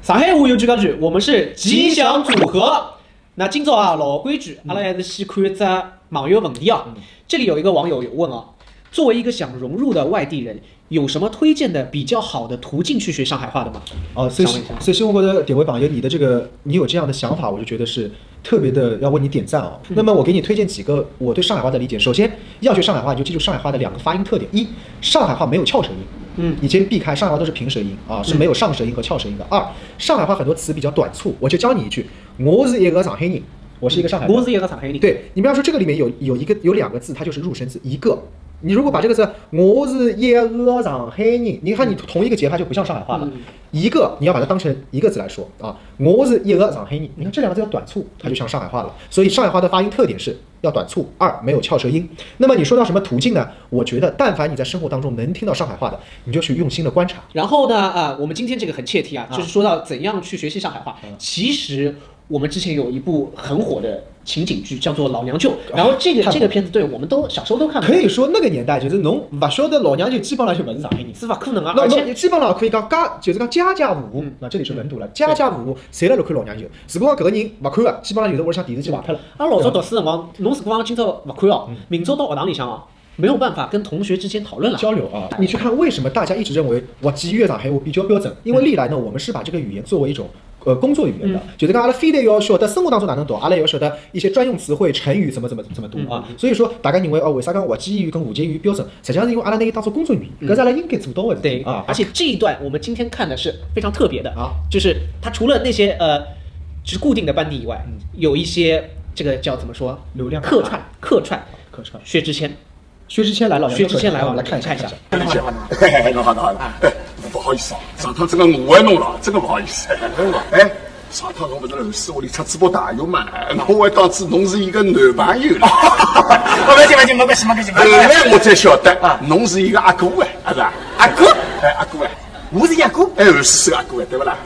上海话有句讲句，我们是吉祥组合。那今朝啊，老规矩，阿拉还是先看一只网友问题啊。这里有一个网友有问啊，作为一个想融入的外地人，有什么推荐的比较好的途径去学上海话的吗？ 哦，所以我觉得点位榜友，你有这样的想法，我就觉得是特别的要为你点赞哦。那么我给你推荐几个我对上海话的理解。首先，要学上海话，你就记住上海话的2个发音特点：一，上海话没有翘舌音，你先避开，上海话都是平舌音啊，是没有上舌音和翘舌音的。2，上海话很多词比较短促，我就教你一句：我是一个上海人，我是一个上海人， 我是一个上海人。 对，你比方说这个里面有2个字，它就是入声字，一个。你如果把这个字“我是一个上海人”，你看你同一个节拍就不像上海话了。一个你要把它当成一个字来说啊，“我是一个上海人”，你看这2个字要短促，它就像上海话了。所以上海话的发音特点是要短促，2没有翘舌音。那么你说到什么途径呢？我觉得但凡你在生活当中能听到上海话的，你就去用心的观察。 然后呢，我们今天这个很切题啊，就是说到怎样去学习上海话。其实我们之前有一部很火的情景剧叫做《老娘舅》，然后这个片子对我们都小时候都看过。 可以说那个年代就是侬不晓得老娘舅，基本上就不是上海人， 是不可能啊！ 而且基本上可以讲就是讲家户户，那这里是文读了，家户户谁来都看老娘舅。如果讲搿个人勿看个，基本上有的屋里向电视机坏脱了。 老早读书辰光，侬如果讲今朝勿看哦，明朝到学堂里向哦，没有办法跟同学之间讨论了交流啊。你去看为什么大家一直认为我基粤上海话比较标准？因为历来呢，我们是把这个语言作为一种工作语言的，就是讲阿拉非得要晓得生活当中哪能读，阿拉要晓得一些专用词汇、成语怎么读啊。所以说，大家认为为啥讲滑稽语跟吴节语标准？实际上是因为阿拉拿它当做工作语言，搿是阿拉应该做到的。 对啊， 而且这一段我们今天看的是非常特别的啊，就是它除了那些就是固定的班底以外，有一些这个叫怎么说流量客串。薛之谦来了，薛之谦来，我们来看一下。 侬好，不好意思啊，上趟这个我还弄了，真的不好意思。上趟侬不是后师屋里出珠宝大玉嘛，我还当知侬是一个男朋友了。 没关系。 后来我才晓得，侬是一个阿哥啊，是吧？ 阿哥， 阿哥我是阿哥， 后师是阿哥对不啦？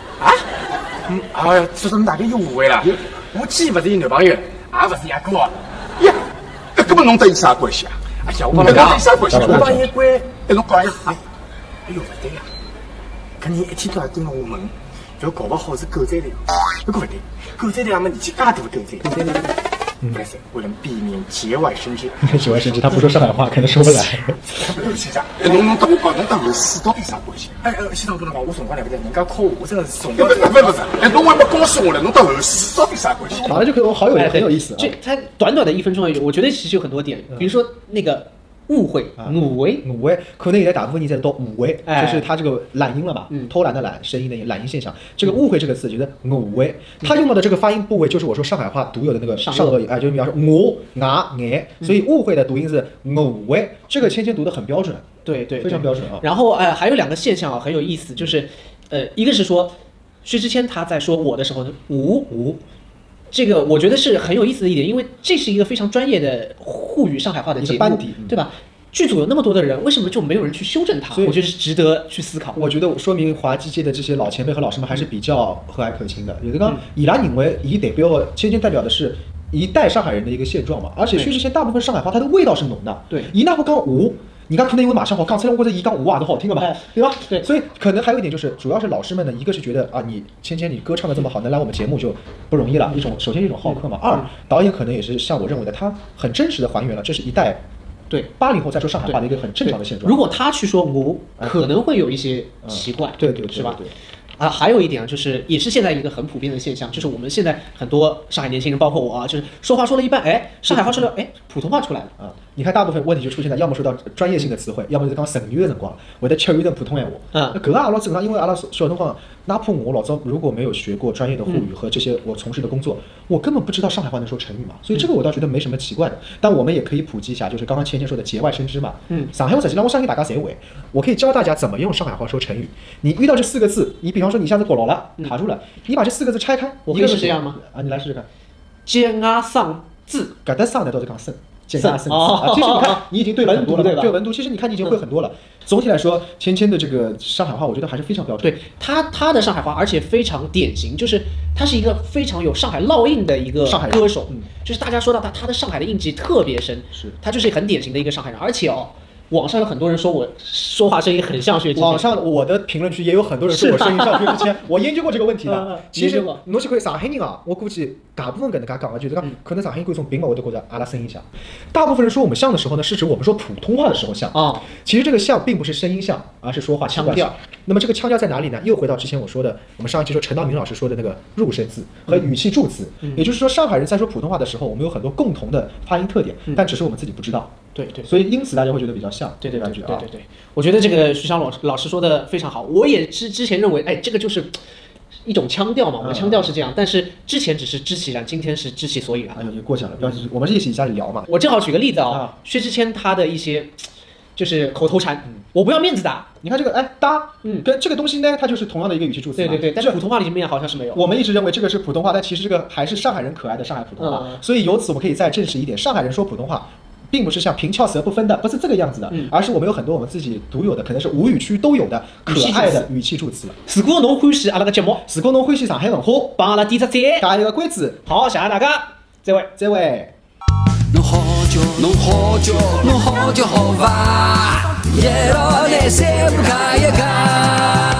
这怎么大概又误会了？我既不是伊男朋友，也不是伊阿哥。 呀，搿么侬跟伊啥关系啊？ 哎呀，我帮侬讲， 啥关系？ 我帮伊关， 侬讲呀？ 哎呦，不对呀！搿人一天到晚盯着我问，要搞不好是狗仔队。不过不对，狗仔队俺们年纪大狗仔。不是，为了避免节外生枝。 节外生枝，他不说上海话，可能说不来。 先生，侬等我讲，侬当后事到底啥关系？ 先生不能讲，我辰光来不及，人家 call 我真的是辰光。 不是，侬还没告诉我呢，侬当后事到底啥关系？ 好了，就可能好很有意思。 这它短短的1分钟而已，我觉得其实有很多点，比如说那个误会，误会， 可能现在大部分人在读误会，就是它这个懒音了嘛，偷懒的懒，声音的懒音现象。这个误会这个词就是误会，它用到的这个发音部位就是我说上海话独有的那个上颚音，就是比方说我、眼，所以误会的读音是误会。这个芊芊读的很标准， 对， 非常标准啊。 然后还有2个现象啊很有意思，就是一个是说薛之谦他在说我的时候呢，这个我觉得是很有意思的一点，因为这是一个非常专业的沪语上海话的节目， 班底， 对吧？剧组有那么多的人，为什么就没有人去修正它？我觉得是值得去思考。 我觉得说明滑稽界的这些老前辈和老师们还是比较和蔼可亲的。有的刚伊拉认为以芊芊代表的是一代上海人的一个现状嘛，而且薛之谦大部分上海话它的味道是浓的。 对， 伊那会讲你刚可能因为马上好讲出来，或者一讲也是好听的嘛，对吧？ 对， 所以可能还有一点就是，主要是老师们呢，一个是觉得啊，芊芊你歌唱的这么好，能来我们节目就不容易了，首先一种好客嘛。2，导演可能也是像我认为的，他很真实的还原了这是一代80后在说上海话的一个很正常的现状。 如果他去说可能会有一些奇怪， 对， 是吧？还有一点啊，就是也是现在一个很普遍的现象，就是我们现在很多上海年轻人，包括我啊，就是说话说了一半，上海话说了，普通话出来了啊。你看，大部分问题就出现在要么说到专业性的词汇，要么就是讲成语的辰光，或者吃语的普通闲话。搿个阿拉正常，因为阿拉小辰光，哪怕我老早如果没有学过专业的沪语和这些我从事的工作，我根本不知道上海话能说成语嘛。所以这个我倒觉得没什么奇怪的。但我们也可以普及一下，就是刚刚芊芊说的节外生枝嘛。上海话实际上我相信大家侪会，我可以教大家怎么用上海话说成语。你遇到这4个字，你比方说你一下子搞牢了。卡住了，你把这4个字拆开， 我可以是这样吗？ 你来试试看。 尖啊上字， 搿搭上的都是讲生，尖啊生字啊。其实你看，你已经对了很多了，对文读。其实你看，你已经会很多了。总体来说，芊芊的这个上海话，我觉得还是非常标准。 对他的上海话，而且非常典型，就是他是一个非常有上海烙印的一个上海歌手。就是大家说到他的上海的印记特别深， 是他就是很典型的一个上海人，而且网上有很多人说我说话声音很像薛之谦。 网上我的评论区也有很多人说我声音像薛之谦，我研究过这个问题的。其实侬去看上海人啊，我估计大部分搿能介讲的就是讲，可能上海观众并不会觉得阿拉声音像。大部分人说我们像的时候呢，是指我们说普通话的时候像啊。其实这个像并不是声音像，而是说话腔调。那么这个腔调在哪里呢？又回到之前我说的，我们上一期说陈道明老师说的那个入声字和语气助词，也就是说上海人在说普通话的时候，我们有很多共同的发音特点，但只是我们自己不知道。 对对， 所以因此大家会觉得比较像。 对，我觉得这个徐翔老师说的非常好。我也之前认为，哎，这个就是一种腔调嘛，我们腔调是这样，但是之前只是知其然，今天是知其所以然。 哎呦，你过奖了，不要，我们是一起在聊嘛。 我正好举个例子啊，薛之谦他的一些就是口头禅，我不要面子的。 你看这个，哎，搭，跟这个东西呢，它就是同样的一个语气助词。 对，但是普通话里面好像是没有。 我们一直认为这个是普通话，但其实这个还是上海人可爱的上海普通话。所以由此我们可以再证实一点，上海人说普通话。并不是像平翘舌不分的，不是这个样子的，而是我们有很多我们自己独有的，可能是吴语区都有的可爱的语气助词。 如果侬欢喜阿拉个节目， 如果侬欢喜上海文化， 帮阿拉点只赞， 加一个关注。 好，谢谢大家，再会， 再会。 侬好酒，侬好酒，侬好酒好伐？一道来三五加一加。